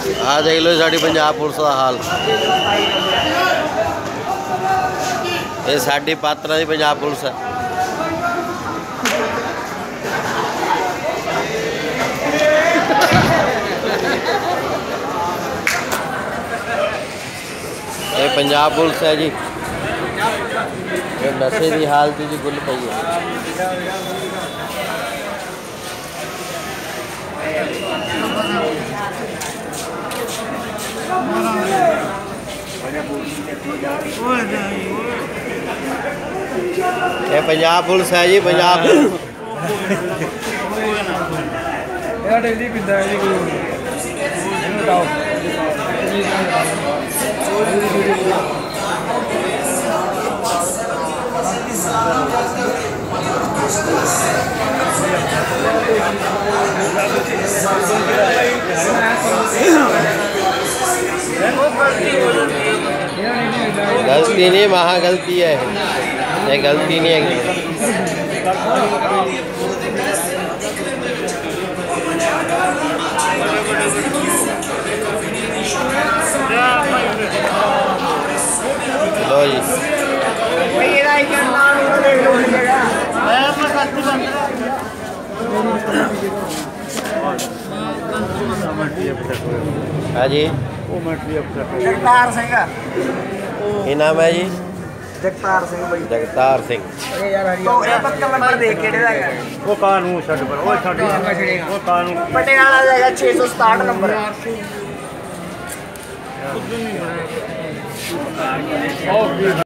आ देख लो साड़ी पंजाब पुलिस का हाल। ये साड़ी पात्रा की पंजाब पुलिस है। ये पंजाब पुलिस है जी। ये नशे की हालत जी गुल पई है। ये पंजाब पुलिस है जी। पंजाब गलती नहीं, वहाँ गलती है। ये गलती नहीं है। लो जी हाँ जी। जगतार सिंह की नाम है जी? जगतार सिंह भाई। जगतार सिंह। तो ये पक्का नंबर देख के वो कानून छड़ पर वो छड़ वो कानून पटियाला जाएगा 667 नंबर।